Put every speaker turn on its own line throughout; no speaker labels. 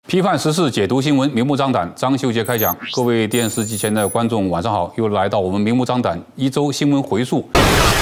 批判时事，解读新闻，明目张胆。张秀杰开讲，各位电视机前的观众，晚上好，又来到我们明目张胆一周新闻回溯。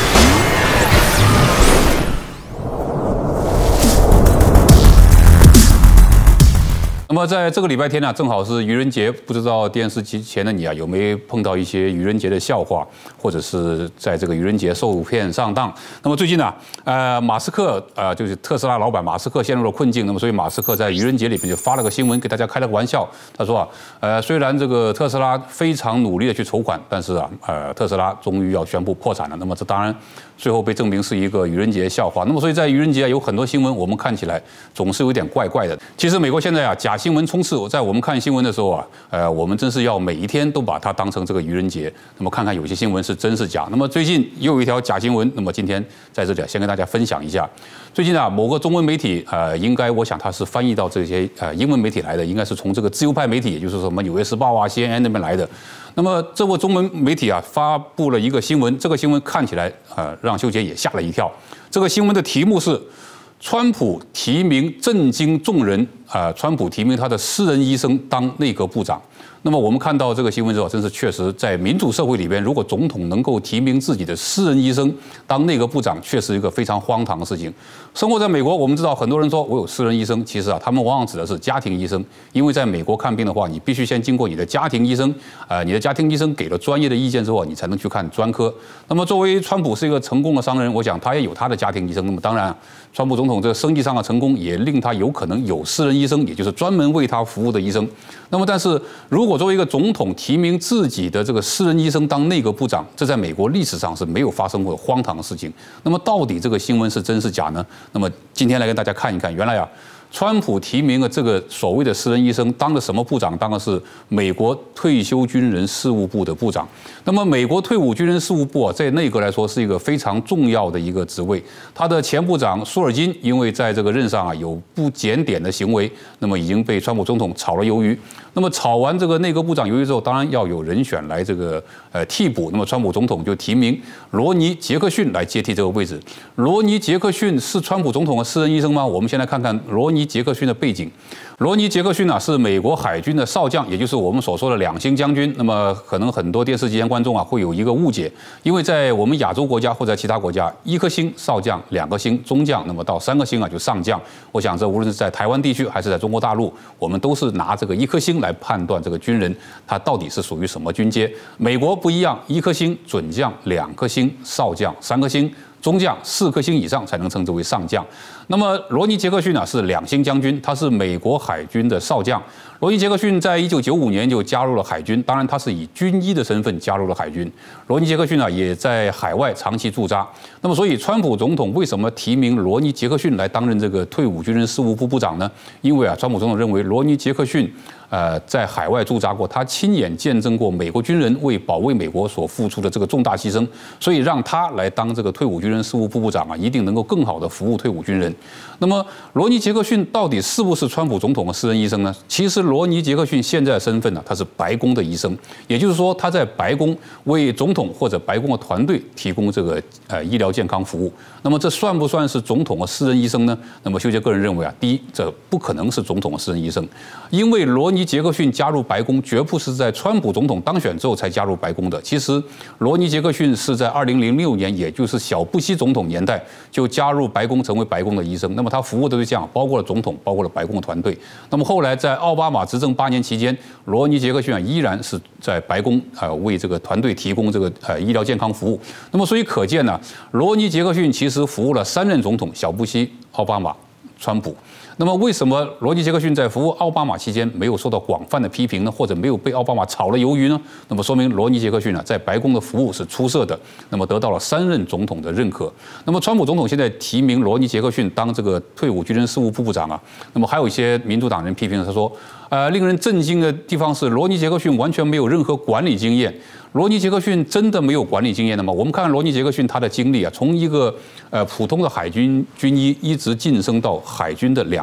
那么在这个礼拜天呢，正好是愚人节，不知道电视机前的你啊，有没有碰到一些愚人节的笑话，或者是在这个愚人节受骗上当？那么最近呢，马斯克就是特斯拉老板马斯克陷入了困境，那么所以马斯克在愚人节里面就发了个新闻，给大家开了个玩笑。他说虽然这个特斯拉非常努力的去筹款，但是特斯拉终于要宣布破产了。那么这当然最后被证明是一个愚人节笑话。那么所以在愚人节有很多新闻，我们看起来总是有点怪怪的。其实美国现在假新闻充斥，在我们看新闻的时候我们真是要每一天都把它当成这个愚人节，那么看看有些新闻是真是假。那么最近又有一条假新闻，那么今天在这里先跟大家分享一下。最近某个中文媒体应该我想它是翻译到这些英文媒体来的，应该是从这个自由派媒体，也就是什么《纽约时报》CNN 那边来的。那么这部中文媒体发布了一个新闻，这个新闻看起来让秀杰也吓了一跳。这个新闻的题目是川普提名震惊众人，川普提名他的私人医生当内阁部长。那么我们看到这个新闻之后，真是确实在民主社会里边，如果总统能够提名自己的私人医生当内阁部长，确实一个非常荒唐的事情。生活在美国，我们知道很多人说我有私人医生，其实他们往往指的是家庭医生，因为在美国看病的话，你必须先经过你的家庭医生，你的家庭医生给了专业的意见之后，你才能去看专科。那么作为川普是一个成功的商人，我想他也有他的家庭医生。那么当然，川普总统这个生意上的成功也令他有可能有私人医生，也就是专门为他服务的医生。那么但是如果作为一个总统提名自己的这个私人医生当内阁部长，这在美国历史上是没有发生过的荒唐的事情。那么到底这个新闻是真是假呢？那么今天来跟大家看一看，原来川普提名的这个所谓的私人医生当的什么部长？当的是美国退休军人事务部的部长。那么美国退伍军人事务部在内阁来说是一个非常重要的一个职位。他的前部长舒尔金因为在这个任上有不检点的行为，那么已经被川普总统炒了鱿鱼。那么炒完这个内阁部长鱿鱼之后，当然要有人选来这个替补。那么川普总统就提名罗尼·杰克逊来接替这个位置。罗尼·杰克逊是川普总统的私人医生吗？我们先来看看罗尼·杰克逊的背景。罗尼·杰克逊是美国海军的少将，也就是我们所说的2星将军。那么可能很多电视机前观众会有一个误解，因为在我们亚洲国家或者其他国家，1颗星少将，2个星中将，那么到3个星就上将。我想这无论是在台湾地区还是在中国大陆，我们都是拿这个1颗星来判断这个军人他到底是属于什么军阶。美国不一样，1颗星准将，2颗星少将，3颗星中将，4颗星以上才能称之为上将。那么罗尼·杰克逊是2星将军，他是美国海军的少将。罗尼·杰克逊在1995年就加入了海军，当然他是以军医的身份加入了海军。罗尼·杰克逊也在海外长期驻扎。那么所以川普总统为什么提名罗尼·杰克逊来担任这个退伍军人事务部部长呢？因为川普总统认为罗尼·杰克逊在海外驻扎过，他亲眼见证过美国军人为保卫美国所付出的这个重大牺牲，所以让他来当这个退伍军人事务部部长一定能够更好的服务退伍军人。那么罗尼·杰克逊到底是不是川普总统的私人医生呢？其实罗尼·杰克逊现在的身份他是白宫的医生，也就是说他在白宫为总统或者白宫的团队提供这个医疗健康服务。那么这算不算是总统的私人医生呢？那么秀杰个人认为第一，这不可能是总统的私人医生，因为罗尼·杰克逊加入白宫绝不是在川普总统当选之后才加入白宫的。其实罗尼·杰克逊是在2006年，也就是小布希总统年代就加入白宫，成为白宫的医生。那么他服务的对象包括了总统，包括了白宫的团队。那么后来在奥巴马执政8年期间，罗尼·杰克逊依然是在白宫为这个团队提供这个医疗健康服务。那么所以可见罗尼·杰克逊其实服务了3任总统：小布希、奥巴马、川普。那么为什么罗尼·杰克逊在服务奥巴马期间没有受到广泛的批评呢？或者没有被奥巴马炒了鱿鱼呢？那么说明罗尼·杰克逊在白宫的服务是出色的，那么得到了3任总统的认可。那么川普总统现在提名罗尼·杰克逊当这个退伍军人事务部部长那么还有一些民主党人批评他说，令人震惊的地方是罗尼·杰克逊完全没有任何管理经验。罗尼·杰克逊真的没有管理经验的吗？我们看看罗尼·杰克逊他的经历从一个普通的海军军医一直晋升到海军的2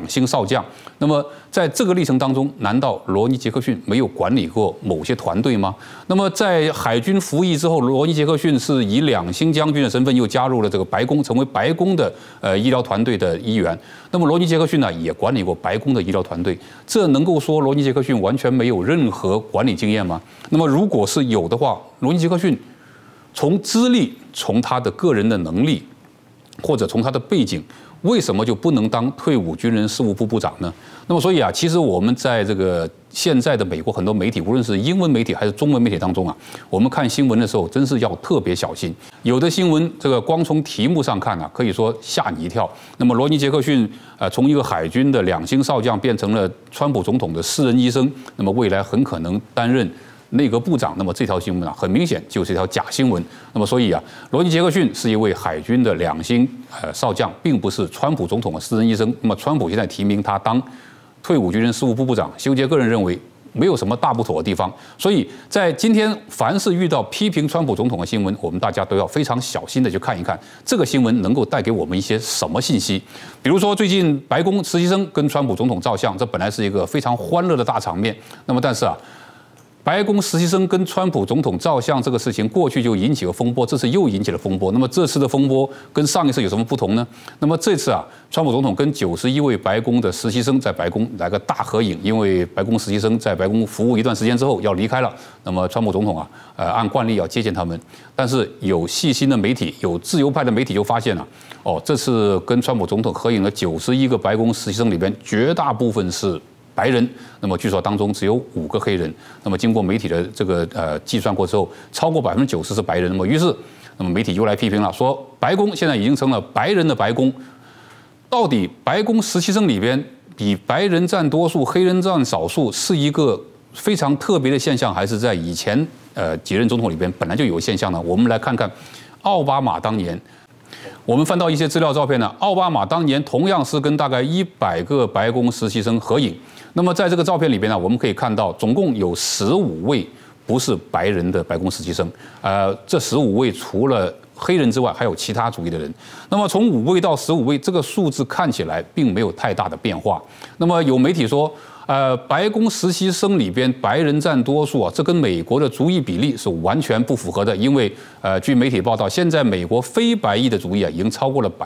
两星少将。那么在这个历程当中，难道罗尼·杰克逊没有管理过某些团队吗？那么在海军服役之后，罗尼·杰克逊是以两星将军的身份又加入了这个白宫，成为白宫的医疗团队的一员。那么罗尼·杰克逊呢，也管理过白宫的医疗团队，这能够说罗尼·杰克逊完全没有任何管理经验吗？那么如果是有的话，罗尼·杰克逊从资历、从他的个人的能力，或者从他的背景，为什么就不能当退伍军人事务部部长呢？那么所以啊，其实我们在这个现在的美国很多媒体，无论是英文媒体还是中文媒体当中啊，我们看新闻的时候，真是要特别小心。有的新闻这个光从题目上看啊，可以说吓你一跳。那么罗尼·杰克逊从一个海军的两星少将变成了川普总统的私人医生，那么未来很可能担任内阁部长，那么这条新闻啊，很明显就是一条假新闻。那么所以啊，罗尼·杰克逊是一位海军的两星少将，并不是川普总统的私人医生。那么川普现在提名他当退伍军人事务部部长，修杰个人认为没有什么大不妥的地方。所以在今天，凡是遇到批评川普总统的新闻，我们大家都要非常小心的去看一看，这个新闻能够带给我们一些什么信息。比如说，最近白宫实习生跟川普总统照相，这本来是一个非常欢乐的大场面。那么但是啊，白宫实习生跟川普总统照相这个事情，过去就引起了风波，这次又引起了风波。那么这次的风波跟上一次有什么不同呢？那么这次啊，川普总统跟91位白宫的实习生在白宫来个大合影，因为白宫实习生在白宫服务一段时间之后要离开了，那么川普总统啊，按惯例要接见他们。但是有细心的媒体，有自由派的媒体就发现了，这次跟川普总统合影的91个白宫实习生里边，绝大部分是白人，那么据说当中只有5个黑人。那么经过媒体的这个计算过之后，超过90%是白人。那么于是，那么媒体又来批评了，说白宫现在已经成了白人的白宫。到底白宫实习生里边比白人占多数，黑人占少数，是一个非常特别的现象，还是在以前几任总统里边本来就有现象呢？我们来看看奥巴马当年。我们翻到一些资料照片呢，奥巴马当年同样是跟大概100个白宫实习生合影。那么在这个照片里边呢，我们可以看到总共有15位不是白人的白宫实习生。这15位除了黑人之外，还有其他族裔的人。那么从5位到15位，这个数字看起来并没有太大的变化。那么有媒体说，白宫实习生里边白人占多数啊，这跟美国的族裔比例是完全不符合的。因为据媒体报道，现在美国非白裔的族裔啊已经超过了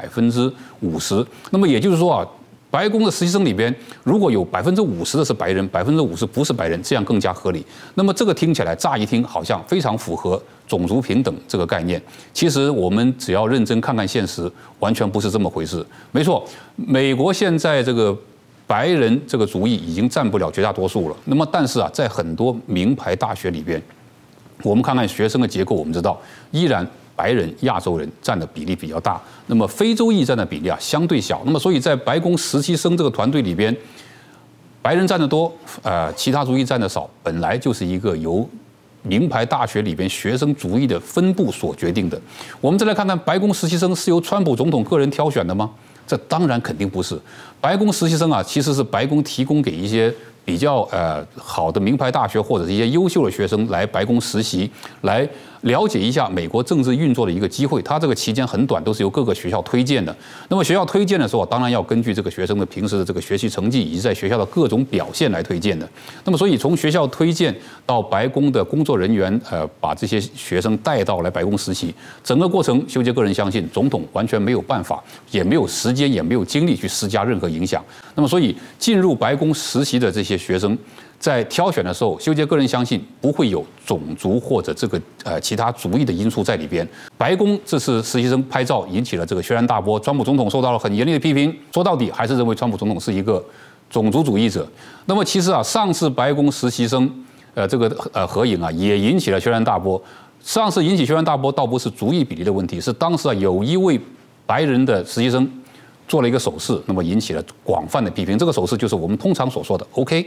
50%。那么也就是说啊，白宫的实习生里边，如果有50%的是白人，50%不是白人，这样更加合理。那么这个听起来乍一听好像非常符合种族平等这个概念。其实我们只要认真看看现实，完全不是这么回事。没错，美国现在这个白人这个族裔已经占不了绝大多数了。那么但是啊，在很多名牌大学里边，我们看看学生的结构，我们知道依然白人、亚洲人占的比例比较大，那么非洲裔占的比例啊相对小。那么所以在白宫实习生这个团队里边，白人占得多，其他族裔占得少，本来就是一个由名牌大学里边学生族裔的分布所决定的。我们再来看看白宫实习生是由川普总统个人挑选的吗？这当然肯定不是。白宫实习生啊，其实是白宫提供给一些比较好的名牌大学或者是一些优秀的学生来白宫实习，来了解一下美国政治运作的一个机会。他这个期间很短，都是由各个学校推荐的。那么学校推荐的时候，当然要根据这个学生的平时的这个学习成绩以及在学校的各种表现来推荐的。那么所以从学校推荐到白宫的工作人员把这些学生带到来白宫实习，整个过程，修杰个人相信总统完全没有办法，也没有时间，也没有精力去施加任何影响。那么所以进入白宫实习的这些学生，在挑选的时候，修杰个人相信不会有种族或者这个其他族裔的因素在里边。白宫这次实习生拍照引起了这个轩然大波，川普总统受到了很严厉的批评，说到底还是认为川普总统是一个种族主义者。那么其实啊，上次白宫实习生合影啊，也引起了轩然大波。上次引起轩然大波倒不是族裔比例的问题，是当时啊有一位白人的实习生做了一个手势，那么引起了广泛的批评。这个手势就是我们通常所说的 OK。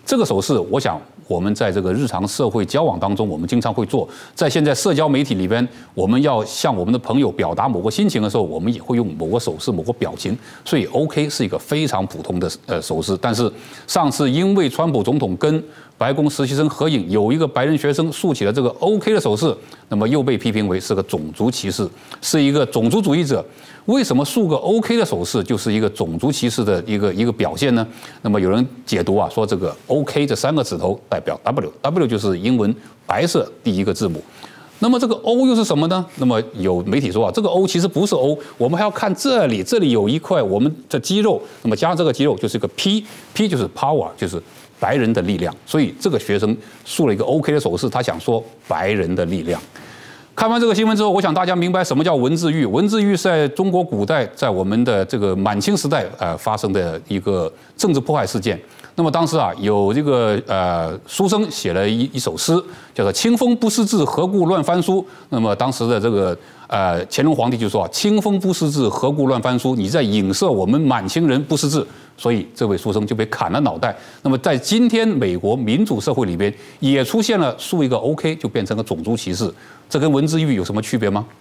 这个手势，我想我们在这个日常社会交往当中，我们经常会做。在现在社交媒体里边，我们要向我们的朋友表达某个心情的时候，我们也会用某个手势、某个表情。所以 OK 是一个非常普通的手势。但是上次因为川普总统跟白宫实习生合影，有一个白人学生竖起了这个 OK 的手势，那么又被批评为是个种族歧视，是一个种族主义者。为什么竖个 OK 的手势就是一个种族歧视的一个表现呢？那么有人解读啊，说这个 OK 这3个指头代表 W 就是英文白色第一个字母。那么这个 O 又是什么呢？那么有媒体说啊，这个 O 其实不是 O， 我们还要看这里有一块我们的肌肉，那么加上这个肌肉就是一个 P 就是 power， 就是白人的力量。所以这个学生竖了一个 OK 的手势，他想说白人的力量。看完这个新闻之后，我想大家明白什么叫文字狱。文字狱是在中国古代，在我们的这个满清时代发生的一个政治迫害事件。那么当时啊，有这个书生写了一首诗，叫做“清风不识字，何故乱翻书”。那么当时的这个乾隆皇帝就说啊，“清风不识字，何故乱翻书”，你在影射我们满清人不识字，所以这位书生就被砍了脑袋。那么在今天美国民主社会里边，也出现了竖一个 OK 就变成了种族歧视，这跟文字狱有什么区别吗？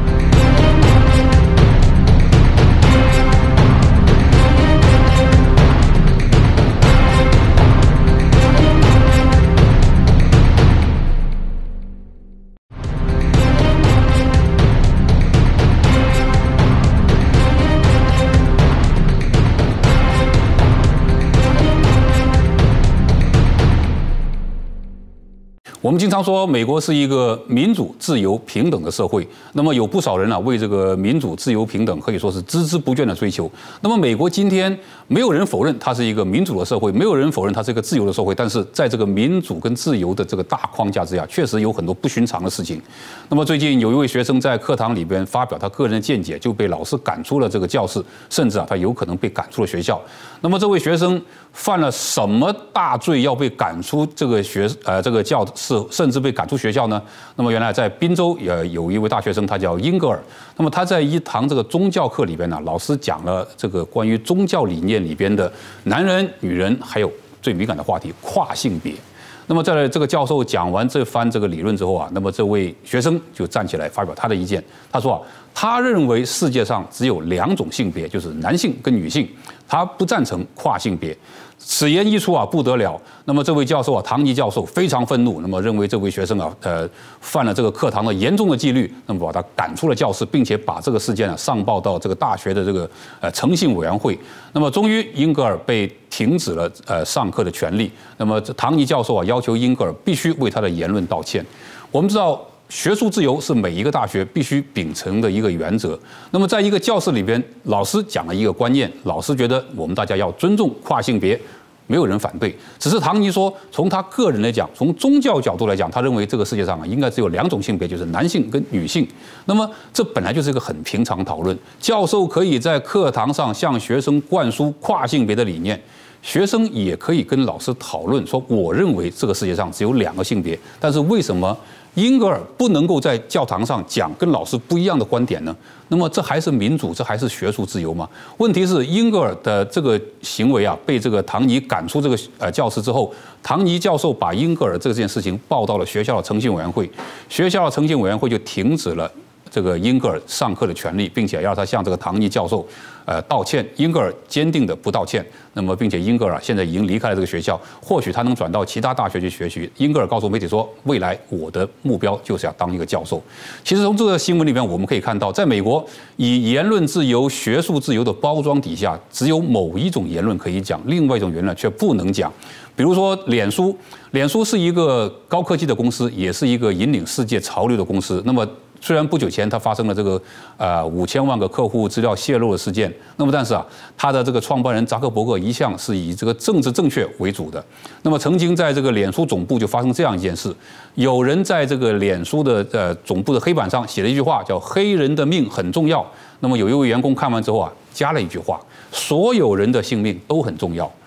我们经常说美国是一个民主、自由、平等的社会，那么有不少人啊为这个民主、自由、平等可以说是孜孜不倦的追求。那么美国今天没有人否认它是一个民主的社会，没有人否认它是一个自由的社会，但是在这个民主跟自由的这个大框架之下，确实有很多不寻常的事情。那么最近有一位学生在课堂里边发表他个人的见解，就被老师赶出了这个教室，甚至啊他有可能被赶出了学校。那么这位学生犯了什么大罪要被赶出这个这个教室，甚至被赶出学校呢？那么原来在宾州也有一位大学生，他叫英格尔。那么他在一堂这个宗教课里边呢，老师讲了这个关于宗教理念里边的男人、女人，还有最敏感的话题跨性别。那么在这个教授讲完这番这个理论之后啊，那么这位学生就站起来发表他的意见。他说啊，他认为世界上只有2种性别，就是男性跟女性，他不赞成跨性别。此言一出啊，不得了。那么这位教授啊，唐尼教授非常愤怒，那么认为这位学生啊，犯了这个课堂的严重的纪律，那么把他赶出了教室，并且把这个事件啊上报到这个大学的这个诚信委员会。那么终于英格尔被停止了上课的权利。那么唐尼教授啊要求英格尔必须为他的言论道歉。我们知道，学术自由是每一个大学必须秉承的一个原则。那么在一个教室里边，老师讲了一个观念，老师觉得我们大家要尊重跨性别，没有人反对。只是唐尼说，从他个人来讲，从宗教角度来讲，他认为这个世界上啊应该只有2种性别，就是男性跟女性。那么这本来就是一个很平常讨论，教授可以在课堂上向学生灌输跨性别的理念。学生也可以跟老师讨论说，我认为这个世界上只有2个性别，但是为什么英格尔不能够在教堂上讲跟老师不一样的观点呢？那么这还是民主，这还是学术自由吗？问题是英格尔的这个行为啊，被这个唐尼赶出这个教室之后，唐尼教授把英格尔这件事情报到了学校的诚信委员会，学校的诚信委员会就停止了这个英格尔上课的权利，并且要他向这个唐尼教授道歉。英格尔坚定的不道歉。那么并且英格尔现在已经离开了这个学校，或许他能转到其他大学去学习。英格尔告诉媒体说，未来我的目标就是要当一个教授。其实从这个新闻里面我们可以看到，在美国以言论自由、学术自由的包装底下，只有某一种言论可以讲，另外一种言论却不能讲。比如说脸书是一个高科技的公司，也是一个引领世界潮流的公司。那么虽然不久前它发生了这个5000万个客户资料泄露的事件，那么但是啊，它的这个创办人扎克伯格一向是以这个政治正确为主的。那么曾经在这个脸书总部就发生这样一件事，有人在这个脸书的总部的黑板上写了一句话，叫"黑人的命很重要"。那么有一位员工看完之后啊，加了一句话："所有人的性命都很重要"。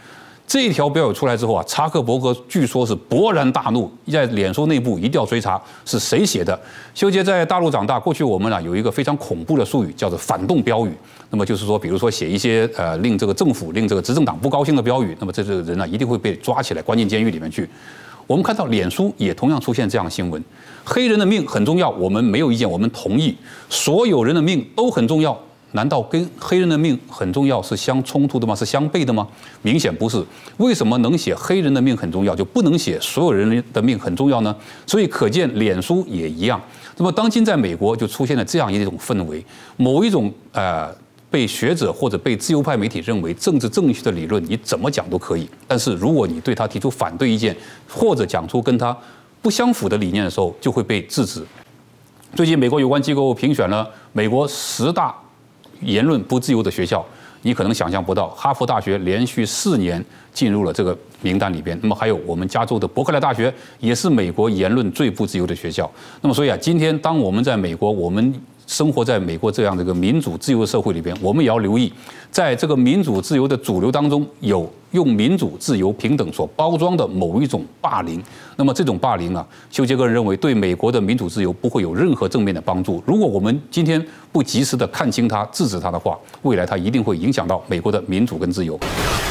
这一条标语出来之后啊，查克伯格据说是勃然大怒，在脸书内部一定要追查是谁写的。修杰在大陆长大，过去我们啊有一个非常恐怖的术语，叫做反动标语。那么就是说，比如说写一些令这个政府、令这个执政党不高兴的标语，那么这个人呢一定会被抓起来关进监狱里面去。我们看到脸书也同样出现这样的新闻，黑人的命很重要，我们没有意见，我们同意，所有人的命都很重要。难道跟黑人的命很重要是相冲突的吗？是相悖的吗？明显不是。为什么能写黑人的命很重要，就不能写所有人的命很重要呢？所以可见脸书也一样。那么当今在美国就出现了这样一种氛围，某一种被学者或者被自由派媒体认为政治正确的理论，你怎么讲都可以。但是如果你对他提出反对意见，或者讲出跟他不相符的理念的时候，就会被制止。最近美国有关机构评选了美国10大言论不自由的学校，你可能想象不到，哈佛大学连续4年进入了这个名单里边。那么还有我们加州的伯克莱大学，也是美国言论最不自由的学校。那么所以啊，今天当我们在美国，我们生活在美国这样的一个民主自由的社会里边，我们也要留意，在这个民主自由的主流当中，有用民主、自由、平等所包装的某一种霸凌。那么这种霸凌啊，修杰个人认为对美国的民主自由不会有任何正面的帮助。如果我们今天不及时的看清它、制止它的话，未来它一定会影响到美国的民主跟自由。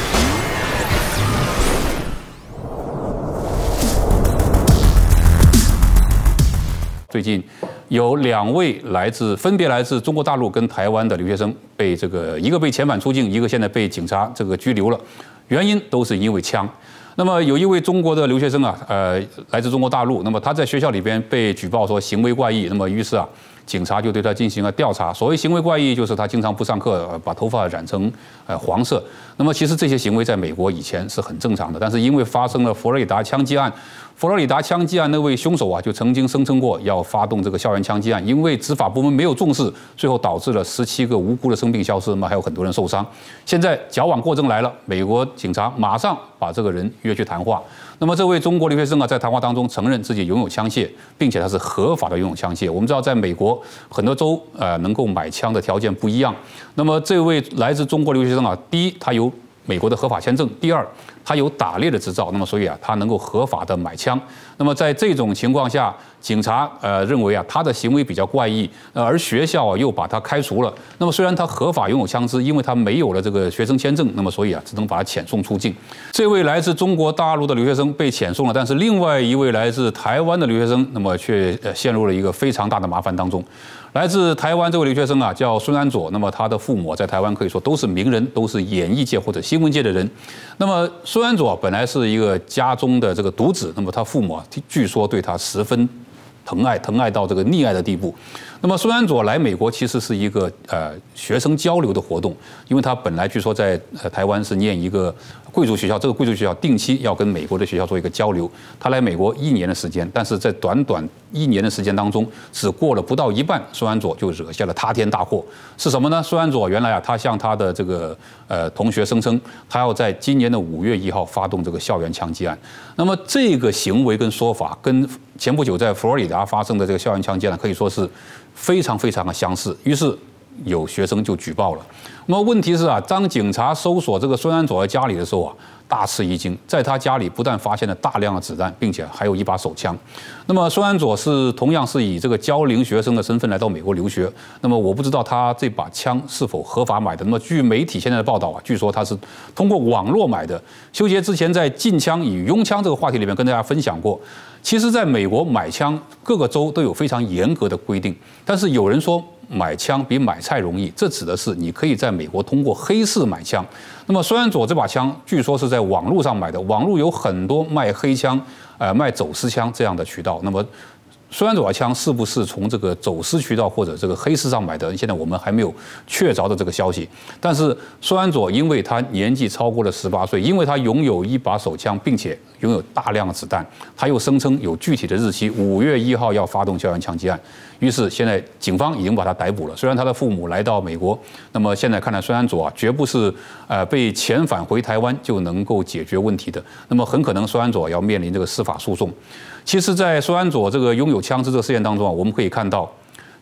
最近有2位分别来自中国大陆跟台湾的留学生被一个被遣返出境，一个现在被警察拘留了，原因都是因为枪。那么有一位中国的留学生啊，来自中国大陆，那么他在学校里边被举报说行为怪异，那么于是啊，警察就对他进行了调查。所谓行为怪异，就是他经常不上课，把头发染成黄色。那么其实这些行为在美国以前是很正常的，但是因为发生了佛罗里达枪击案。佛罗里达枪击案那位凶手啊，就曾经声称过要发动这个校园枪击案，因为执法部门没有重视，最后导致了17个无辜的生命消失，那么还有很多人受伤。现在矫枉过正来了，美国警察马上把这个人约去谈话。那么这位中国留学生啊，在谈话当中承认自己拥有枪械，并且他是合法的拥有枪械。我们知道，在美国很多州能够买枪的条件不一样。那么这位来自中国留学生啊，第一，他有美国的合法签证；第二，他有打猎的执照，那么所以啊，他能够合法的买枪。那么在这种情况下，警察认为啊，他的行为比较怪异，而学校啊又把他开除了。那么虽然他合法拥有枪支，因为他没有了这个学生签证，那么所以啊，只能把他遣送出境。这位来自中国大陆的留学生被遣送了，但是另外一位来自台湾的留学生，那么却陷入了一个非常大的麻烦当中。来自台湾这位留学生啊，叫孙安佐。那么他的父母在台湾可以说都是名人，都是演艺界或者新闻界的人。那么孙安佐本来是一个家中的这个独子，那么他父母啊，据说对他十分疼爱到这个溺爱的地步。那么孙安佐来美国其实是一个学生交流的活动，因为他本来据说在台湾是念一个贵族学校，这个贵族学校定期要跟美国的学校做一个交流。他来美国1年的时间，但是在短短1年的时间当中，只过了不到一半，孙安佐就惹下了塌天大祸。是什么呢？孙安佐原来啊，他向他的这个同学声称，他要在今年的5月1号发动这个校园枪击案。那么这个行为跟说法，跟前不久在佛罗里达发生的这个校园枪击案可以说是非常的相似。于是有学生就举报了。那么问题是啊，当警察搜索这个孙安佐的家里的时候啊，大吃一惊，在他家里不但发现了大量的子弹，并且还有一把手枪。那么孙安佐同样是以这个教龄学生的身份来到美国留学。那么我不知道他这把枪是否合法买的。那么据媒体现在的报道啊，据说他是通过网络买的。修杰之前在禁枪与拥枪这个话题里面跟大家分享过，其实在美国买枪各个州都有非常严格的规定，但是有人说买枪比买菜容易，这指的是你可以在美国通过黑市买枪。那么孙安佐这把枪据说是在网络上买的，网络有很多卖黑枪、卖走私枪这样的渠道。那么孙安佐的枪是不是从这个走私渠道或者这个黑市上买的？现在我们还没有确凿的这个消息。但是孙安佐因为他年纪超过了18岁，因为他拥有一把手枪，并且拥有大量的子弹，他又声称有具体的日期，5月1号要发动校园枪击案。于是现在警方已经把他逮捕了。虽然他的父母来到美国，那么现在看来孙安佐啊，绝不是被遣返回台湾就能够解决问题的。那么很可能孙安佐要面临这个司法诉讼。其实，在孙安佐这个拥有枪支这个事件当中啊，我们可以看到，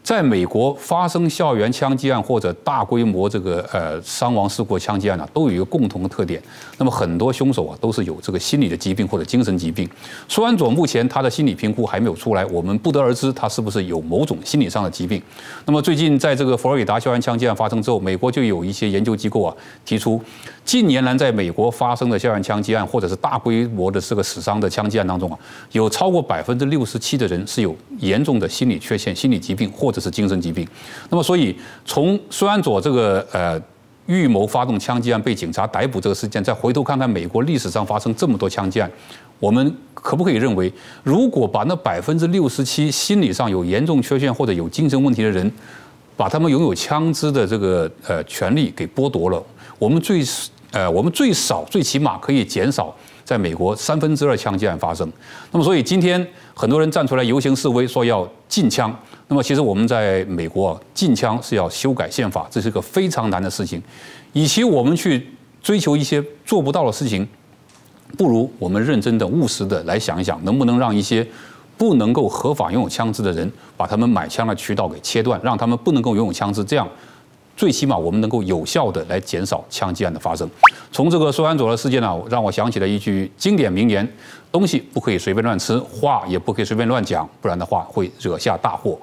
在美国发生校园枪击案或者大规模这个伤亡事故枪击案啊，都有一个共同的特点。那么很多凶手啊都是有这个心理的疾病或者精神疾病。苏安佐目前他的心理评估还没有出来，我们不得而知他是不是有某种心理上的疾病。那么最近在这个佛罗里达校园枪击案发生之后，美国就有一些研究机构啊提出，近年来在美国发生的校园枪击案或者是大规模的这个死伤的枪击案当中啊，有超过67%的人是有严重的心理缺陷、心理疾病或者是精神疾病。那么，所以从苏安佐这个预谋发动枪击案被警察逮捕这个事件，再回头看看美国历史上发生这么多枪击案，我们可不可以认为，如果把那67%心理上有严重缺陷或者有精神问题的人，把他们拥有枪支的这个权利给剥夺了，我们最少最起码可以减少在美国2/3枪击案发生。那么，所以今天很多人站出来游行示威，说要禁枪。那么，其实我们在美国啊，禁枪是要修改宪法，这是个非常难的事情。与其我们去追求一些做不到的事情，不如我们认真的、务实的来想一想，能不能让一些不能够合法拥有枪支的人，把他们买枪的渠道给切断，让他们不能够拥有枪支，这样最起码我们能够有效的来减少枪击案的发生。从这个苏安佐的事件呢，让我想起了一句经典名言：东西不可以随便乱吃，话也不可以随便乱讲，不然的话会惹下大祸。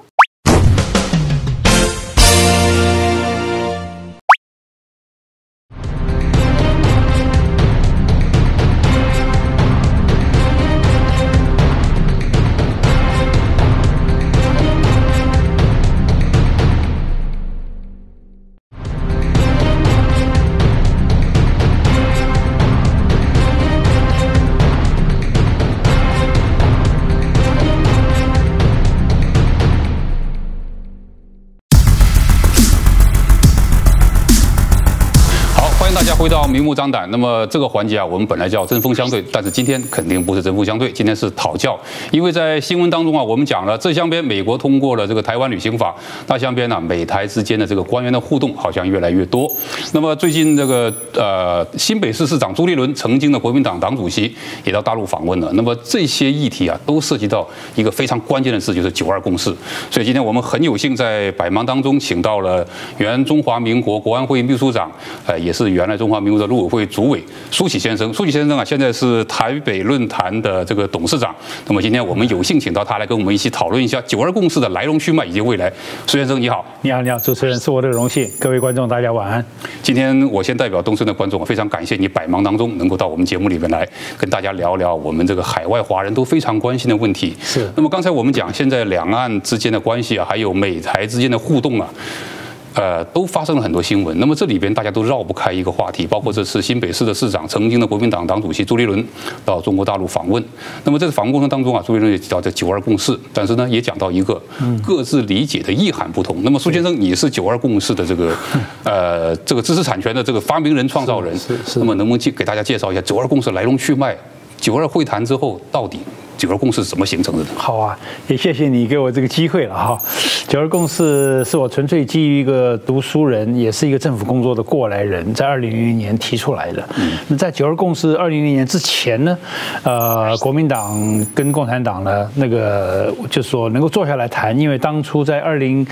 回到明目张胆，那么这个环节啊，我们本来叫针锋相对，但是今天肯定不是针锋相对，今天是讨教。因为在新闻当中啊，我们讲了这厢边美国通过了这个台湾旅行法，那厢边呢美台之间的这个官员的互动好像越来越多。那么最近这个新北市市长朱立伦，曾经的国民党党主席也到大陆访问了。那么这些议题啊，都涉及到一个非常关键的事，就是9·2共识。所以今天我们很有幸在百忙当中请到了原中华民国国安会秘书长，也是原来中华民国的陆委会主委苏启先生。苏启先生啊，现在是台北论坛的这个董事长。那么今天我们有幸请到他来跟我们一起讨论一下9·2共识的来龙去脉以及未来。苏先生你好。
你好，你好，主持人是我的荣幸。各位观众大家晚安。
今天我先代表东森的观众，非常感谢你百忙当中能够到我们节目里面来跟大家聊聊我们这个海外华人都非常关心的问题。
是。
那么刚才我们讲现在两岸之间的关系啊，还有美台之间的互动啊。都发生了很多新闻。那么这里边大家都绕不开一个话题，包括这次新北市的市长，曾经的国民党党主席朱立伦到中国大陆访问。那么在访问过程当中啊，朱立伦也提到这9·2共识，但是呢也讲到一个各自理解的意涵不同。那么苏先生，你是9·2共识的这个知识产权的这个发明人、创造人，那么能不能给大家介绍一下9·2共识来龙去脉？9·2会谈之后到底9·2共识怎么形成的呢？
好啊，也谢谢你给我这个机会了哈。9·2共识是我纯粹基于一个读书人，也是一个政府工作的过来人，在2000年提出来的。那在9·2共识2000年之前呢，国民党跟共产党呢，那个就说能够坐下来谈，因为当初在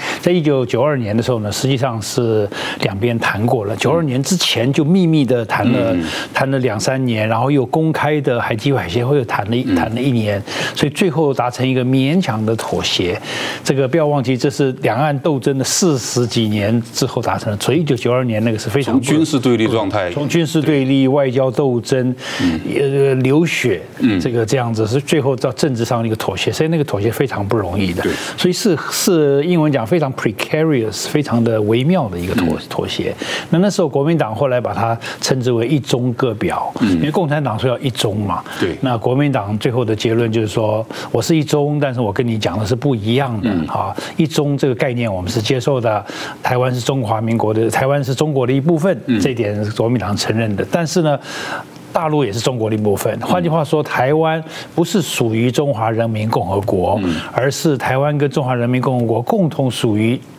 1992年的时候呢，实际上是两边谈过了。92年之前就秘密的谈了2-3年，然后又公开的海基会协会又谈了1年。所以最后达成一个勉强的妥协，这个不要忘记，这是两岸斗争的40几年之后达成的。所以1992年那个是非常
从军事对立状态，
从军事对立、外交斗争、流血，这样子是最后到政治上的一个妥协。所以那个妥协非常不容易的，所以是英文讲非常 precarious， 非常的微妙的一个妥协。那时候国民党后来把它称之为一中各表，因为共产党说要一中嘛，对，那国民党最后的结论就是说，我是一中，但是我跟你讲的是不一样的啊。一中这个概念我们是接受的，台湾是中华民国的，台湾是中国的一部分，这一点是国民党承认的。但是呢，大陆也是中国的一部分。换句话说，台湾不是属于中华人民共和国，而是台湾跟中华人民共和国共同属于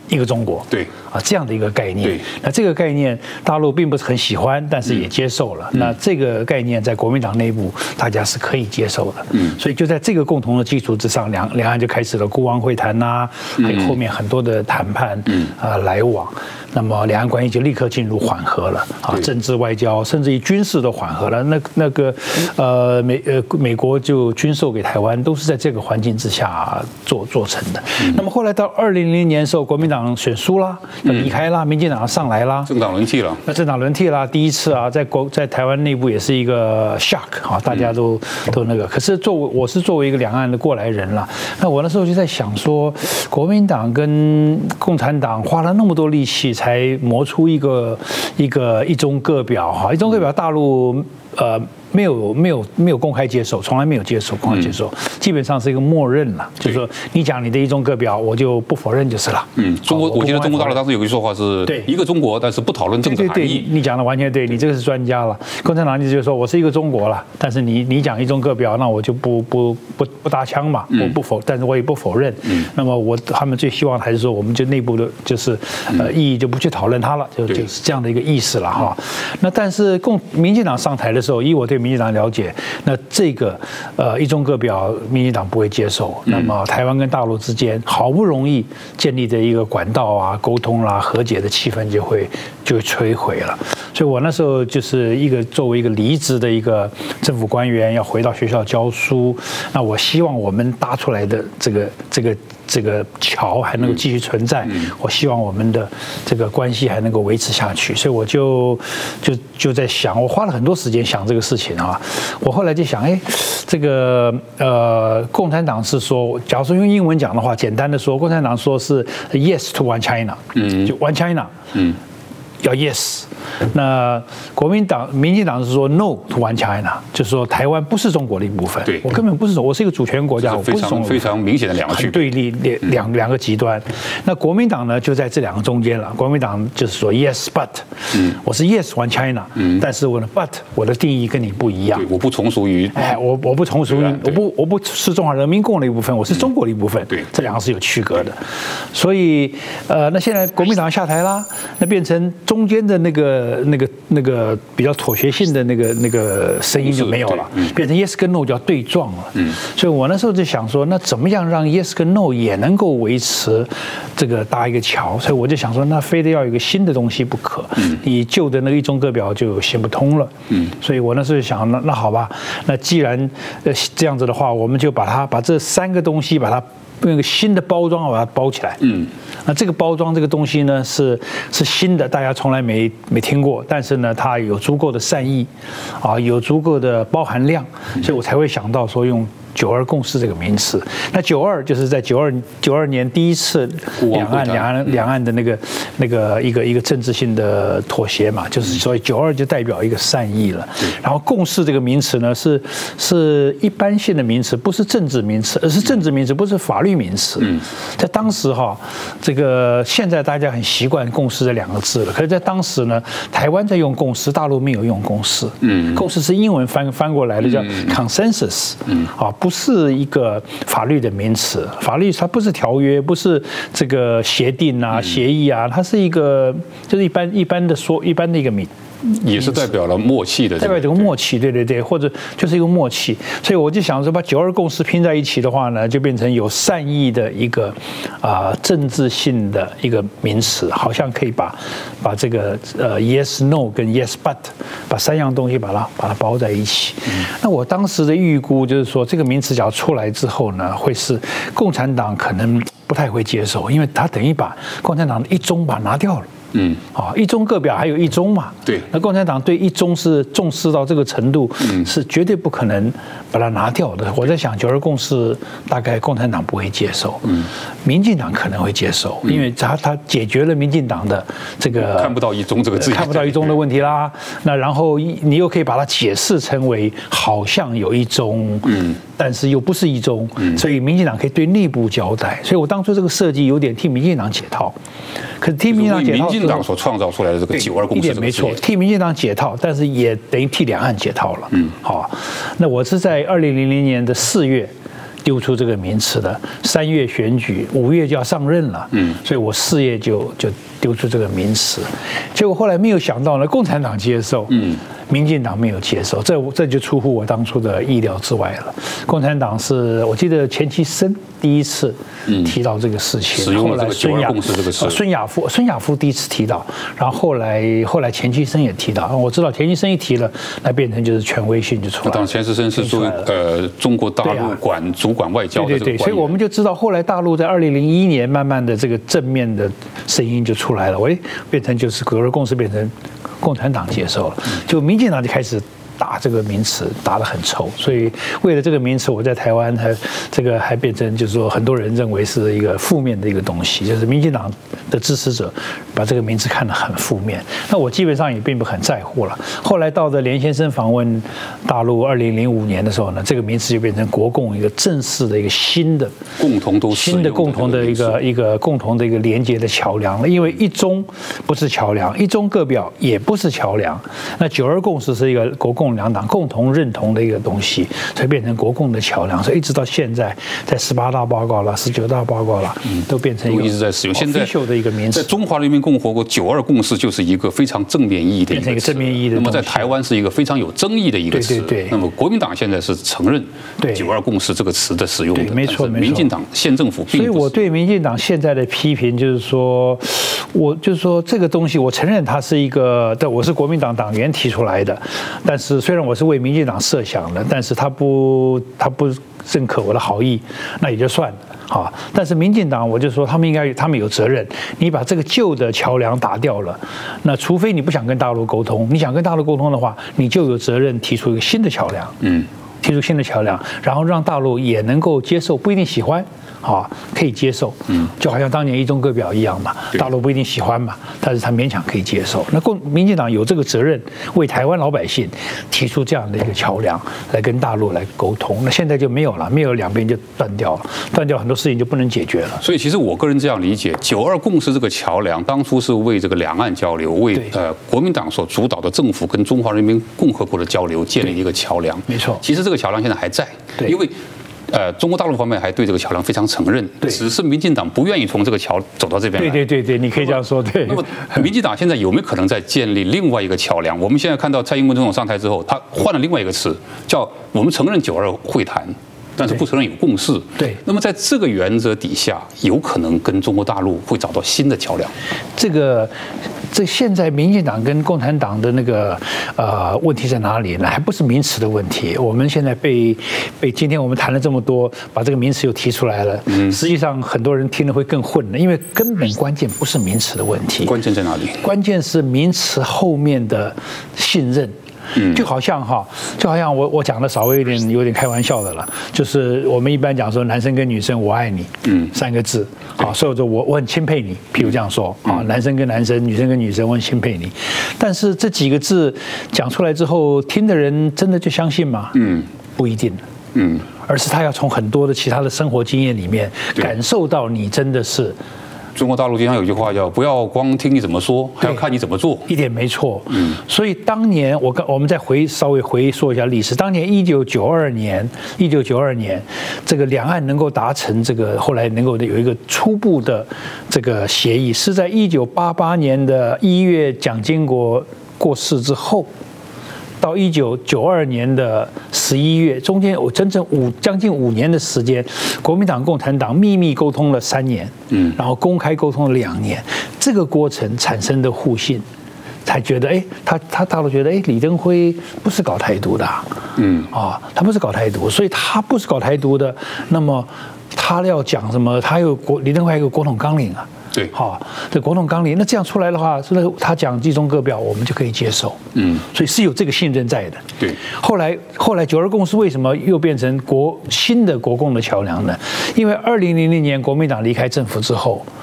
一个中国，
对
这样的一个概念。
对，
那这个概念大陆并不是很喜欢，但是也接受了。那这个概念在国民党内部大家是可以接受的。所以就在这个共同的基础之上，两岸就开始了孤汪会谈呐，还有后面很多的谈判来往。那么两岸关系就立刻进入缓和了政治外交甚至于军事都缓和了。那个美国就军售给台湾，都是在这个环境之下做成的。那么后来到2000年的时候，国民党选输啦，要离开啦，民进党上来啦，
政党轮替了。
那政党轮替啦，第一次在台湾内部也是一个 shock 大家都那个。可是我是作为一个两岸的过来人啦，那我那时候就在想说，国民党跟共产党花了那么多力气才磨出一中各表一中各表大陆没有公开接受，从来没有公开接受，基本上是一个默认了，就是说你讲你的一中各表，我就不否认就是了。
我记得中国大陆当时有一句说话是一个中国，但是不讨论政治含义。
你讲的完全对，你这个是专家了。共产党意思就是说我是一个中国了，但是你讲一中各表，那我就不搭腔嘛，我不否，但是我也不否认。那么他们最希望还是说，我们就内部的就是意义就不去讨论它了，就是这样的一个意思了哈。那但是民进党上台的时候，以我对民进党了解，那这个一中各表，民进党不会接受。那么台湾跟大陆之间好不容易建立的一个管道沟通啦、和解的气氛就会摧毁了。所以我那时候就是作为一个离职的一个政府官员，要回到学校教书。那我希望我们搭出来的这个桥还能够继续存在，我希望我们的这个关系还能够维持下去，所以我就在想，我花了很多时间想这个事情我后来就想，这个共产党是说，假如说用英文讲的话，简单的说，共产党说是 yes to one China，就 one China，要 yes。那民进党是说 no to one China， 就是说台湾不是中国的一部分。
对，
我根本不是我是一个主权国家，我不是中国。
非常明显的两个区别，
对立两个极端。那国民党呢就在这两个中间了。国民党就是说 yes but，我是 yes one China，但是我的 but 我的定义跟你不一样。
我不从属于，
我不从属于，我不是中华人民共和国的一部分，我是中国的一部分。
对，
这两个是有区隔的。所以那现在国民党下台啦，那变成中间的那个比较妥协性的那个声音就没有了，变成 yes 跟 no 就要对撞了。所以我那时候就想说，那怎么样让 yes 跟 no 也能够维持这个搭一个桥？所以我就想说，那非得要有一个新的东西不可。你旧的那个一中各表就行不通了。所以我那时候就想，那好吧，那既然这样子的话，我们就把这三个东西把它用一个新的包装把它包起来。那这个包装这个东西呢是新的，大家从来没听过，但是呢它有足够的善意有足够的包含量，所以我才会想到说用92共识这个名词。那92就是在92年第一次两岸的那个一个政治性的妥协嘛，就是所以92就代表一个善意了。然后共识这个名词呢是一般性的名词，不是政治名词，而是政治名词，不是法律名词。在当时这个现在大家很习惯共识这两个字了，可是在当时呢，台湾在用共识，大陆没有用共识。共识是英文翻过来的，叫 consensus。不是一个法律的名词，法律它不是条约，不是这个协定协议它是一个就是一般的一个名。
也是代表了默契的，
代表这个默契，对，或者就是一个默契。所以我就想说，把92共识拼在一起的话呢，就变成有善意的一个政治性的一个名词，好像可以把这个yes no 跟 yes but 把三样东西把它包在一起。那我当时的预估就是说，这个名词只要出来之后呢，会是共产党可能不太会接受，因为它等于把共产党的一中把它拿掉了。一中各表还有一中嘛？对，那共产党对一中是重视到这个程度，是绝对不可能把它拿掉的。我在想92共识大概共产党不会接受，民进党可能会接受，因为他解决了民进党的这个
看不到一中这个字，
看不到一中的问题啦。那然后你又可以把它解释成为好像有一中，但是又不是一中，所以民进党可以对内部交代。所以我当初这个设计有点替民进党解套，可是替民进党解套。
民进党所创造出来的这个92共识，
一点没错，替民进党解套，但是也等于替两岸解套了。好，那我是在2000年的4月丢出这个名词的。3月选举，5月就要上任了，所以我4月就丢出这个名词。结果后来没有想到呢，共产党接受，民进党没有接受，这就出乎我当初的意料之外了。共产党是我记得钱其琛第一次提到这个事情，
使用了这个九二共识这个词。
孙亚夫第一次提到，然后后来钱其琛也提到。我知道钱其琛一提了，那变成就是权威性就出来了。
当然，钱其琛是说中国大陆主管外交的这个。
对，所以我们就知道后来大陆在2001年慢慢的这个正面的声音就出来了，变成就是九二共识变成共产党接受了，就民进党就开始打这个名词，打得很臭。所以为了这个名词，我在台湾还变成就是说很多人认为是一个负面的一个东西，就是民进党的支持者把这个名词看得很负面。那我基本上也并不很在乎了。后来到了连先生访问大陆2005年的时候呢，这个名词就变成国共一个正式的一个新的共同的一个共同的一个连接的桥梁了。因为一中不是桥梁，一中各表也不是桥梁，那九二共识是一个国共两党共同认同的一个东西，所以变成国共的桥梁。所以一直到现在，在18大报告了、19大报告了，都变成一个
一直在使用。现在
的一个名词，
在中华人民共和国九二共识就是一个非常正面意义的一个词，
变成一个正面意义的。
那么在台湾是一个非常有争议的一个词。
对。
那么国民党现在是承认九二共识这个词的使用的，
没错。
民进党县政府并不是。
所以我对民进党现在的批评就是说，这个东西，我承认它是一个，我是国民党党员提出来的，但是虽然我是为民进党设想的，但是他不认可我的好意，那也就算了。啊！但是民进党，我就说他们有责任。你把这个旧的桥梁打掉了，那除非你不想跟大陆沟通，你想跟大陆沟通的话，你就有责任提出一个新的桥梁。提出新的桥梁，然后让大陆也能够接受，不一定喜欢，可以接受。就好像当年一中各表一样嘛，大陆不一定喜欢嘛，但是他勉强可以接受。那民进党有这个责任，为台湾老百姓提出这样的一个桥梁，来跟大陆来沟通。那现在就没有了，没有两边就断掉了，断掉很多事情就不能解决了。
所以其实我个人这样理解，九二共识这个桥梁当初是为这个两岸交流，为国民党所主导的政府跟中华人民共和国的交流建立一个桥梁。
没错，
其实这个桥梁现在还在，因为中国大陆方面还对这个桥梁非常承认，只是民进党不愿意从这个桥走到这边来。
对，你可以这样说。对。
那么民进党现在有没有可能在建立另外一个桥梁？我们现在看到蔡英文总统上台之后，他换了另外一个词，叫我们承认九二会谈，但是不承认有共识。
对。
那么在这个原则底下，有可能跟中国大陆会找到新的桥梁。
这现在民进党跟共产党的那个问题在哪里呢？还不是名词的问题。我们现在被今天我们谈了这么多，把这个名词又提出来了。实际上很多人听了会更混了，因为根本关键不是名词的问题。
关键在哪里？
关键是名词后面的信任。就好像我讲的稍微有点开玩笑的了，就是我们一般讲说男生跟女生我爱你，3个字，所以说我很钦佩你，譬如这样说男生跟男生，女生跟女生，我很钦佩你。但是这几个字讲出来之后，听的人真的就相信吗？不一定。而是他要从很多的其他的生活经验里面感受到你真的是。
中国大陆经常有句话叫"不要光听你怎么说，还要看你怎么做"，
一点没错。所以当年我们再稍微回溯一下历史，当年1992年，这个两岸能够达成这个后来能够有一个初步的这个协议，是在1988年的1月蒋经国过世之后。到1992年的11月，中间有整整将近5年的时间，国民党、共产党秘密沟通了3年，然后公开沟通了2年，这个过程产生的互信，才觉得他大陆觉得李登辉不是搞台独的，他不是搞台独，所以他不是搞台独的，那么他要讲什么？李登辉还有国统纲领啊。
对，
这国统纲领，那这样出来的话，他讲一中各表，我们就可以接受。所以是有这个信任在的。
对，
后来九二共识为什么又变成新的国共的桥梁呢？因为2000年国民党离开政府之后，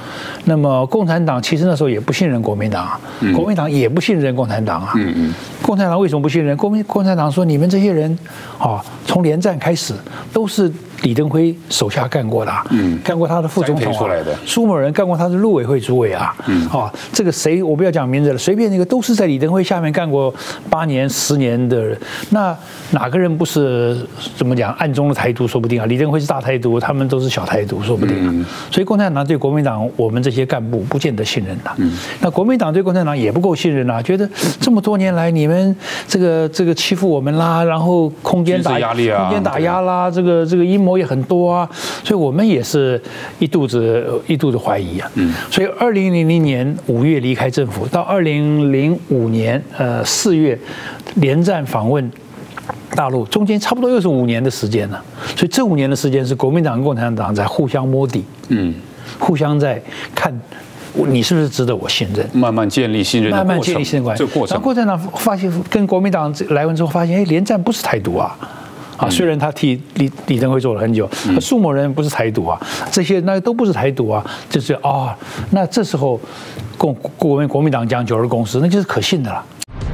那么共产党其实那时候也不信任国民党啊，国民党也不信任共产党啊。共产党为什么不信任？共产党说你们这些人啊，从连战开始都是李登辉手下干过的，干过他的副总统啊，苏某人干过他的陆委会主委啊，这个谁我不要讲名字了，随便那个都是在李登辉下面干过8年10年的人，那哪个人不是怎么讲暗中的台独？说不定啊，李登辉是大台独，他们都是小台独，说不定啊。所以共产党对国民党我们这些干部不见得信任的，那国民党对共产党也不够信任啊，觉得这么多年来你们这个欺负我们啦，然后空间打压啦，这个阴谋也很多啊，所以我们也是一肚子怀疑啊。所以2000年5月离开政府，到2005年4月连战访问大陆，中间差不多又是5年的时间了。所以这5年的时间是国民党跟共产党在互相摸底，互相在看你是不是值得我信任，
慢慢建立信任的过程，
慢慢建立信任关系。
这过程，
然后共产党发现跟国民党来完之后，发现连战不是台独啊。虽然他替李登辉做了很久，苏某人不是台独啊，这些那都不是台独啊，就是那这时候国民党讲92共识，那就是可信的了。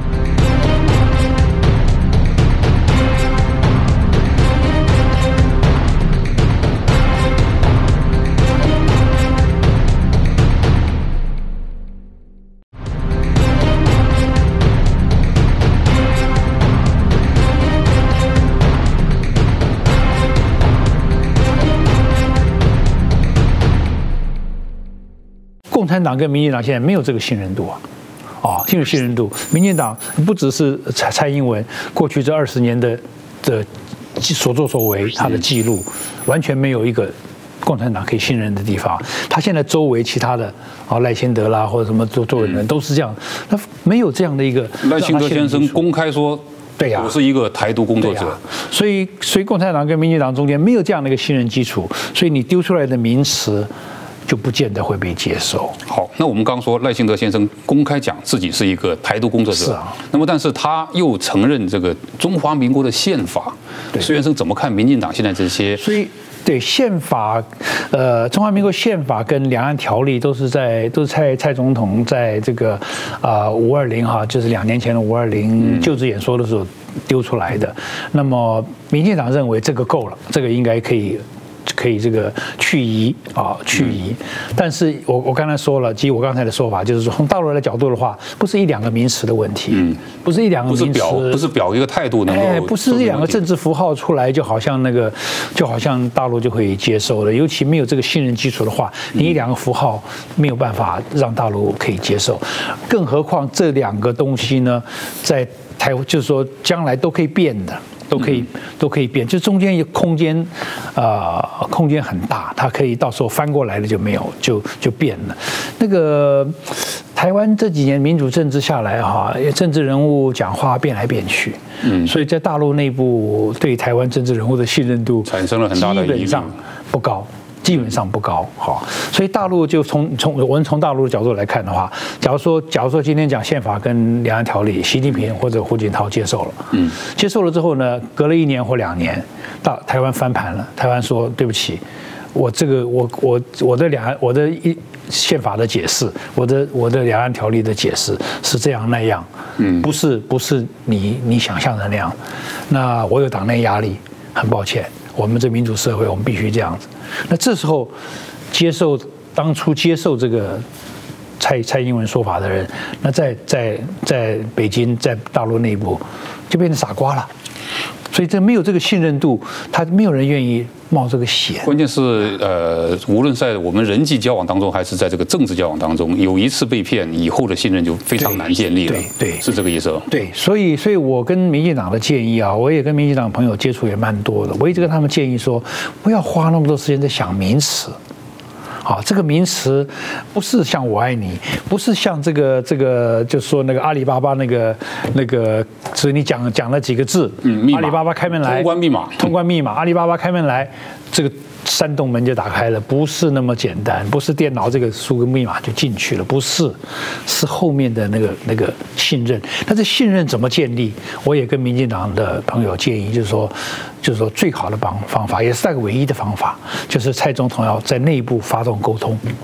共产党跟民进党现在没有这个信任度啊，这个信任度，民进党不只是蔡英文过去这20年的所作所为，他的记录完全没有一个共产党可以信任的地方。他现在周围其他的赖清德啦或者什么做人都是这样，他没有这样的一个。
赖清德先生公开说。对呀，我是一个台独工作者，
所以共产党跟民进党中间没有这样的一个信任基础，所以你丢出来的名词就不见得会被接受。
好，那我们刚说赖清德先生公开讲自己是一个台独工作者，
是啊，
那么但是他又承认这个中华民国的宪法，孙先生怎么看民进党现在这些？
所以对宪法，中华民国宪法跟两岸条例都是蔡总统在这个520哈，就是2年前的520就职演说的时候丢出来的。那么民进党认为这个够了，这个应该可以这个去疑。但是我刚才说了，基于我刚才的说法，就是说从大陆的角度的话，不是1-2个名词的问题，不是1-2个名词，
不是表一个态度能够，
不是1-2个政治符号出来，就好像大陆就可以接受了。尤其没有这个信任基础的话，你1-2个符号没有办法让大陆可以接受，更何况这2个东西呢，在台就是说将来都可以变的。都可以变，就中间有空间很大，它可以到时候翻过来了就没有，就变了。那个台湾这几年民主政治下来政治人物讲话变来变去，所以在大陆内部对台湾政治人物的信任度
产生了很大的疑虑，
基本上不高。基本上不高，所以大陆就我们从大陆的角度来看的话，假如说今天讲宪法跟两岸条例，习近平或者胡锦涛接受了，接受了之后呢，隔了1年或2年，台湾翻盘了，台湾说对不起，我的宪法的解释，我的两岸条例的解释是这样那样，不是你想象的那样，那我有党内压力，很抱歉。我们这民主社会，我们必须这样子。那这时候当初接受这个蔡英文说法的人，那在北京，在大陆内部就变成傻瓜了。所以这没有这个信任度，他没有人愿意冒这个险。
关键是无论在我们人际交往当中，还是在这个政治交往当中，有一次被骗，以后的信任就非常难建立了。
对，
是这个意思。
对，所以我跟民进党的建议啊，我也跟民进党朋友接触也蛮多的，我一直跟他们建议说，不要花那么多时间在想名词。这个名词不是像我爱你，不是像这个，就是说那个阿里巴巴那个，所以你讲了几个字，阿里巴巴开门来，通关密码，阿里巴巴开门来，这个山洞门就打开了，不是那么简单，不是电脑这个输个密码就进去了，不是，是后面的那个信任。但是信任怎么建立？我也跟民进党的朋友建议，就是说最好的方法，也是那个唯一的方法，就是蔡总统要在内部发动沟通。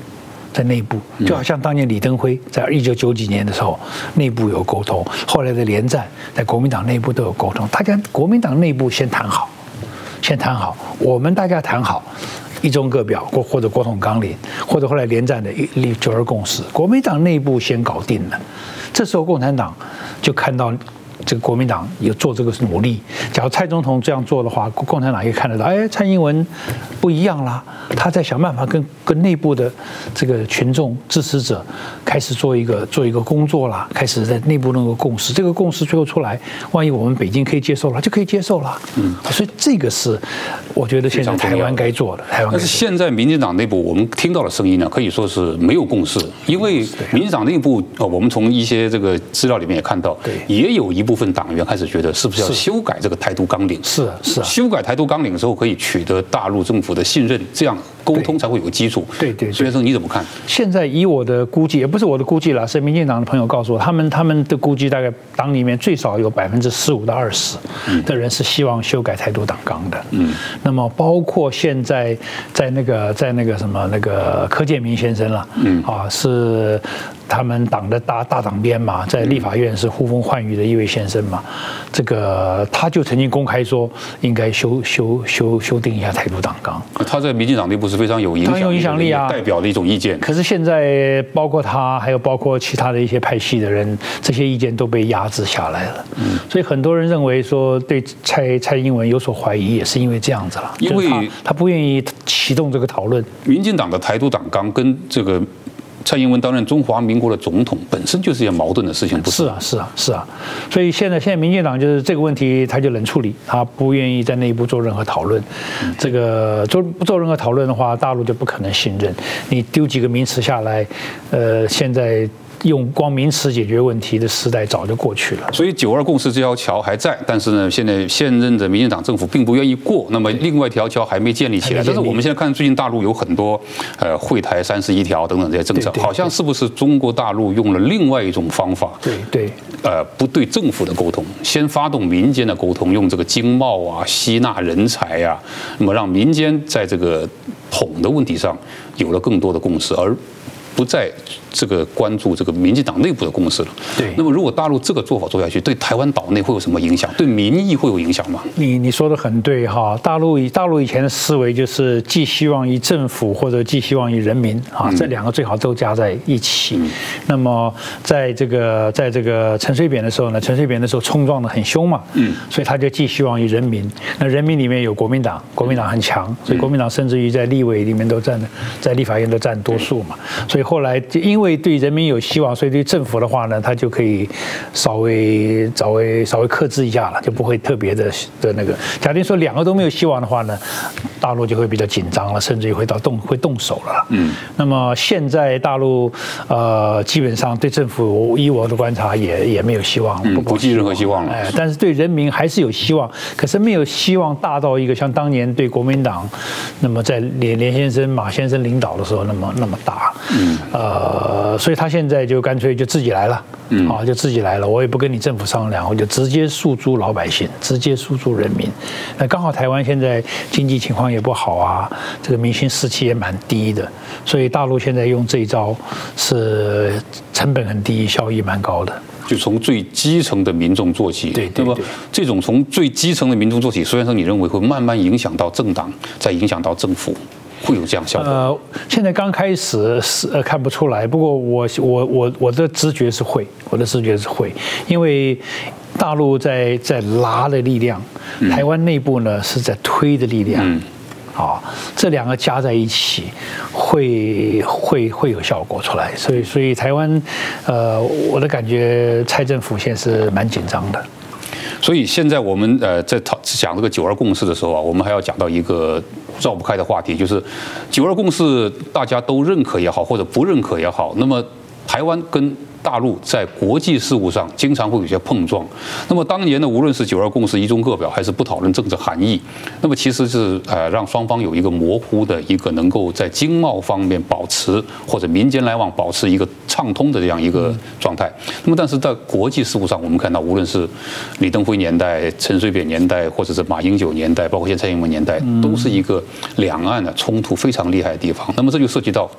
在内部，就好像当年李登辉在1990几年的时候，内部有沟通，后来的连战在国民党内部都有沟通，大家国民党内部先谈好，我们大家谈好。一中各表，或者国统纲领，或者后来连战的9·2共识，国民党内部先搞定了。这时候共产党就看到这个国民党有做这个努力。假如蔡总统这样做的话，共产党也看得到，哎，蔡英文不一样啦，他在想办法跟内部的这个群众支持者开始做一个工作啦，开始在内部弄个共识。这个共识最后出来，万一我们北京可以接受了，就可以接受了。所以这个是我觉得现在台湾该做的。
但是现在民进党内部我们听到的声音呢，可以说是没有共识，因为民进党内部我们从一些这个资料里面也看到，也有一部分党员开始觉得是不是要修改这个台独纲领？是啊，修改台独纲领的时候可以取得大陆政府的信任，这样沟通才会有基础。对，孙先生你怎么看？
现在以我的估计，也不是我的估计啦，是民进党的朋友告诉我，他们的估计大概党里面最少有15%到20%的人是希望修改台独党纲的。那么包括现在在那个什么那个柯建铭先生了，是他们党的大党鞭嘛，在立法院是呼风唤雨的一位先生嘛，这个他就曾经公开说应该修订一下台独党纲。
他在民进党内部是非常有影响力啊，代表的一种意见。
可是现在包括他，还有包括其他的一些派系的人，这些意见都被压制下来了。所以很多人认为说对蔡英文有所怀疑，也是因为这样子了，因为他不愿意启动这个讨论。
民进党的台独党纲跟这个蔡英文担任中华民国的总统本身就是一件矛盾的事情，不是？
是啊，所以现在民进党就是这个问题，他就冷处理，他不愿意在内部做任何讨论。这个不做任何讨论的话，大陆就不可能信任。你丢几个名词下来，现在用光名词解决问题的时代早就过去了。
所以9·2共识这条桥还在，但是呢，现任的民进党政府并不愿意过。那么另外一条桥还没建立起来。但是我们现在看最近大陆有很多惠台31条等等这些政策，好像是不是中国大陆用了另外一种方法？
对，
不对政府的沟通，先发动民间的沟通，用这个经贸啊、吸纳人才啊，那么让民间在这个统的问题上有了更多的共识，而不再这个关注这个民进党内部的共识了。对。那么如果大陆这个做法做下去，对台湾岛内会有什么影响？对民意会有影响吗？
你说的很对哈。大陆以前的思维就是寄希望于政府或者寄希望于人民啊，这两个最好都加在一起。那么在这个陈水扁的时候呢，陈水扁的时候冲撞得很凶嘛，所以他就寄希望于人民。那人民里面有国民党，国民党很强，所以国民党甚至于在立委里面都在立法院都占多数嘛。所以后来就因为对人民有希望，所以对政府的话呢，他就可以稍微克制一下了，就不会特别的那个。假定说两个都没有希望的话呢，大陆就会比较紧张了，甚至于会动手了。那么现在大陆基本上对政府依我的观察也没有希望，
不寄任何希望了。
但是对人民还是有希望，可是没有希望大到一个像当年对国民党，那么在连先生、马先生领导的时候那么大。所以他现在就干脆就自己来了，就自己来了，我也不跟你政府商量，我就直接诉诸老百姓，直接诉诸人民。那刚好台湾现在经济情况也不好啊，这个民心士气也蛮低的，所以大陆现在用这一招是成本很低，效益蛮高的。
就从最基层的民众做起，对。那么这种从最基层的民众做起，虽然说你认为会慢慢影响到政党，再影响到政府。会有这样效果？
现在刚开始是看不出来，不过我的直觉是会，因为大陆在拉的力量，台湾内部呢是在推的力量，这两个加在一起会有效果出来，所以台湾我的感觉蔡政府现在是蛮紧张的。
所以现在我们在讲这个9·2共识的时候啊，我们还要讲到一个绕不开的话题，就是9·2共识大家都认可也好，或者不认可也好，那么台湾跟大陆在国际事务上经常会有些碰撞。那么当年呢，无论是9·2共识一中各表，还是不讨论政治含义，那么其实是让双方有一个模糊的一个能够在经贸方面保持或者民间来往保持一个畅通的这样一个状态。那么但是在国际事务上，我们看到无论是李登辉年代、陈水扁年代，或者是马英九年代，包括现在蔡英文年代，都是一个两岸的冲突非常厉害的地方。那么这就涉及到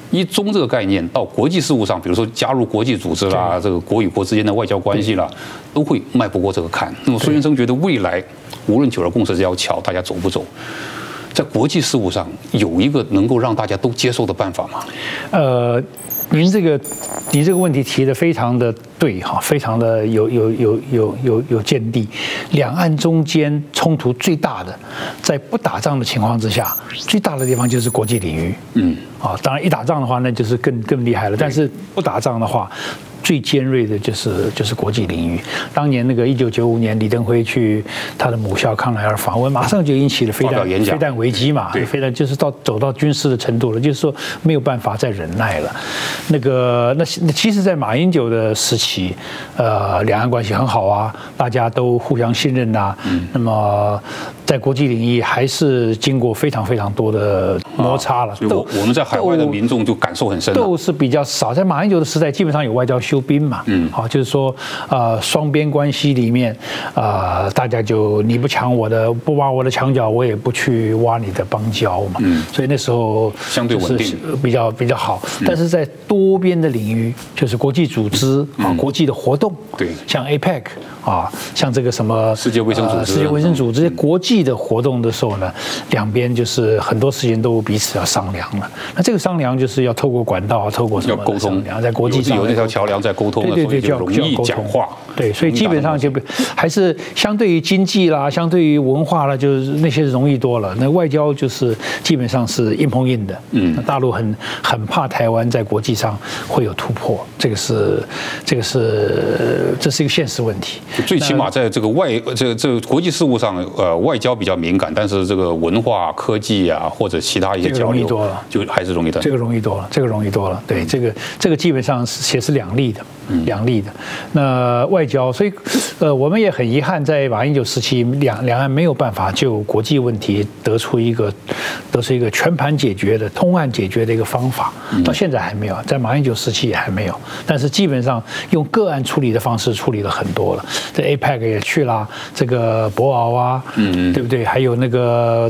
一中这个概念到国际事务上，比如说加入国际组织啦，这个国与国之间的外交关系啦，都会迈不过这个坎。那么苏先生觉得未来无论九二共识这条桥大家走不走，在国际事务上有一个能够让大家都接受的办法吗？
您这个问题提得非常的对哈，非常的有见地。两岸中间冲突最大的，在不打仗的情况之下，最大的地方就是国际领域。当然一打仗的话，那就是更厉害了。但是不打仗的话，最尖锐的就是国际领域。当年那个1995年，李登辉去他的母校康奈尔访问，马上就引起了飞弹危机嘛，飞弹就是走到军事的程度了，就是说没有办法再忍耐了。那其实，在马英九的时期，两岸关系很好啊，大家都互相信任呐。那么在国际领域还是经过非常非常多的摩擦了。
我们在海外的民众就感受很深，
斗是比较少。在马英九的时代，基本上有外交休兵嘛，就是说，双边关系里面，大家就你不抢我的，不挖我的墙角，我也不去挖你的邦交嘛，所以那时候
相对稳定，
比较好。但是在多边的领域，就是国际组织国际的活动，
对，
像 APEC 像这个什么
世界卫生组织，
这些国际的活动的时候呢，两边就是很多时间都彼此要商量了。那这个商量就是要透过管道，透过什么
沟通，
在国际上
有那条桥梁在沟通，对，就容易讲话。
对，所以基本上就还是相对于经济啦，相对于文化啦，就是那些容易多了。那外交就是基本上是硬碰硬的。那大陆很怕台湾在国际上会有突破，这是一个现实问题。
最起码在这个国际事务上，外交比较敏感，但是这个文化、科技啊，或者其他一些交流，就还是容易的。
这个容易多了。对，这个基本上也是两利的。那外交，所以我们也很遗憾，在马英九时期，两岸没有办法就国际问题得出一个全盘解决的、通案解决的一个方法。到现在还没有，在马英九时期也还没有。但是基本上用个案处理的方式处理了很多了。这 APEC 也去了，这个博鳌啊，对不对？还有那个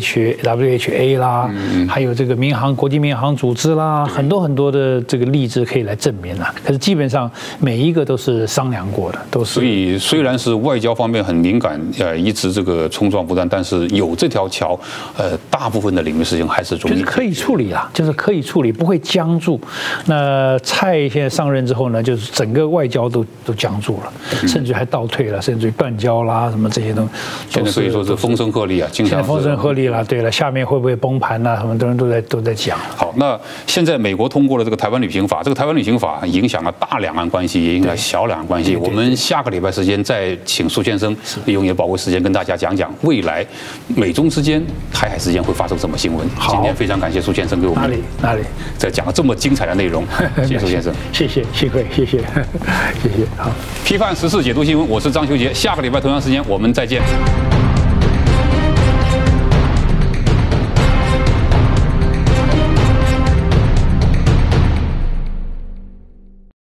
WHA 啦，还有这个国际民航组织啦，很多的这个例子可以来证明啊。可是基本上每一个都是商量过的，都是。
所以虽然是外交方面很敏感，一直这个冲撞不断，但是有这条桥，大部分的领域事情还是容易，
就是可以处理啦，就是可以处理，不会僵住。那蔡现在上任之后呢，就是整个外交都僵住了，甚至还倒退了，甚至于断交啦，什么这些东西，
现在可以说是风声鹤唳啊，现
在风声鹤唳了。对了，下面会不会崩盘呐？很多人都在讲。
好，那现在美国通过了这个台湾旅行法，这个台湾旅行法影响了大两岸关系，也影响小两岸关系。我们下个礼拜时间再请苏先生利用你的宝贵时间跟大家讲讲未来美中之间、台海之间会发生什么新闻。今天非常感谢苏先生给我们
哪里
在讲了这么精彩的内容，谢谢苏先生，
谢谢，幸会，谢谢。好，
批判时事，解读新闻，我是张修杰，下个礼拜同样时间我们再见。